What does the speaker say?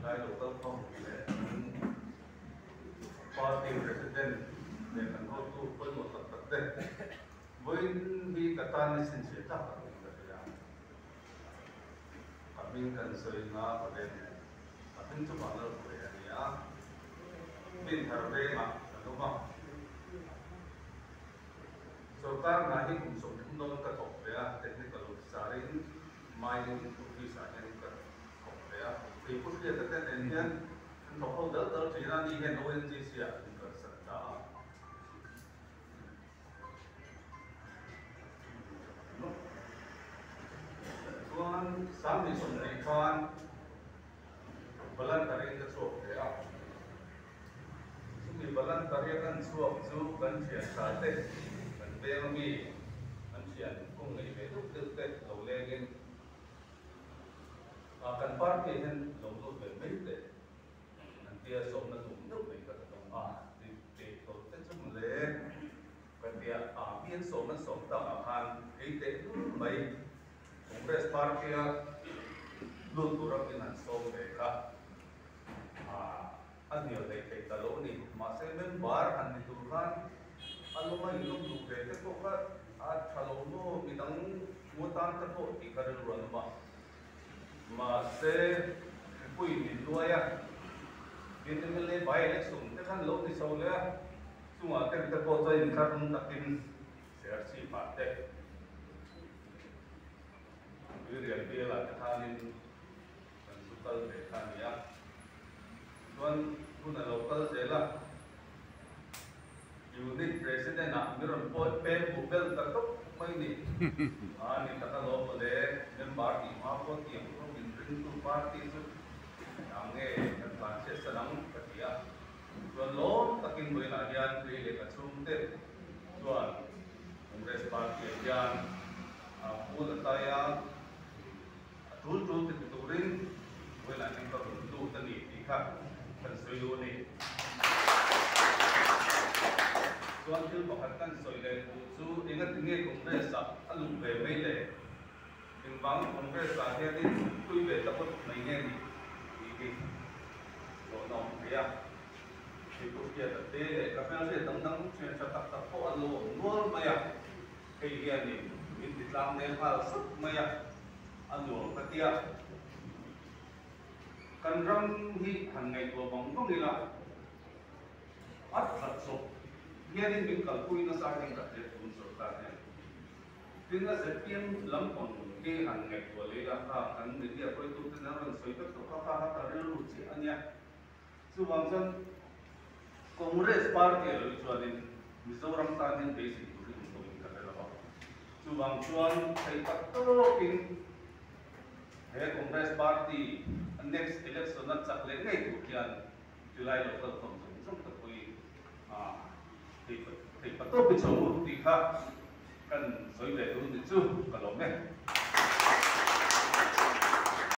lai local phong le party president le kan ho tu pon mo tak de boin bi katan sin se ta ka ya kami kan soi nga pa de atin chu ma lo ko ya ya Dinthar ve ma no ma सरकार नाही कुसुम का थोपया technical सारे mining office आने का थोपया पेपर के तक इंडियन थोपो दल चीना नी है ओएनजीसी आ कर सकता tuan sambil sundikan balan tarik ke thopya sumi balan tarik kan suap zu kan cia sate về mà mi anh chuyện cùng người về lúc tự tết đầu lên cần phát thì nên lồng lụt về mấy để anh kia sống nó dùng nước về cả đồng thì tổ tết chung lễ cần kia biên sống nó sống tạo hàng cái tết mấy cũng về phát kia luôn tụ ra cái nạn sống về cả anh nhiều đấy thấy ta lỗ này mà sẽ bên bar anh đi tụ ra alo mai lung lu ve te ko ka a thalo no mi dang mo tan ta ko ti kar ron ma se pui ni luaya bin te le bai election te kan lo ti so le chunga te ko to in kar un takin ser chi pa te ri ri la ta thanin kan su kal ve khan ya tuan puna local je la unit president na miron po pen bubel tatok mai ni ni takalo pole nem party ma po ti ko min ring to party su ange kan panse sanang patia so lo takin boy na yan pri le ka chum te chuan congress party yan pul taya tul te turin boy na ning ka du tani ti kha kan soyo ni tuan til pakatan soile chu ingat nge congress sa alu ve ve le inbang congress sa he din tui ve tapot mai nge ni ki lo no ya ki ku kia ta te le ka pa se dang dang chen cha tak tak ko alu nuol ma ya kai ya ni min ti tlang ne phal suk ma ya alu ka tia kan ram hi han ngai ko bang ko ni la at khat so hiện nay mình cần quy nó sao nên đặt để tuân thủ ta này, tuy là sẽ tiêm lắm còn cái hàng ngày của lấy ra ha, hàng người kia coi tu tên nó là soi tất cả các ta đều lụt chỉ anh nhá, chứ bằng chân Congress party rồi cho nên Mizoram ta nên basic tu thì cũng không cần phải lo, chứ bằng chuan thấy tất cả kinh hệ Congress party next election nó chắc lấy ngay tu kian July local tổng thống tập quy thì bắt đầu bị chống thì khác cần soi về luôn thì chưa cả lắm này